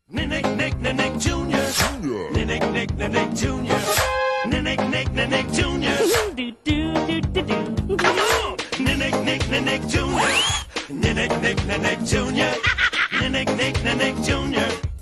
Nick, Nick, Nick, Nick Jr. Nick, Nick, Nick, Nick Jr. Nick, Nick, Nick, Nick Jr. Come on! Nick, Nick, Nick, Nick Jr. Nick, Nick, Nick, Nick Jr. Nick, Nick, Nick, Nick Jr.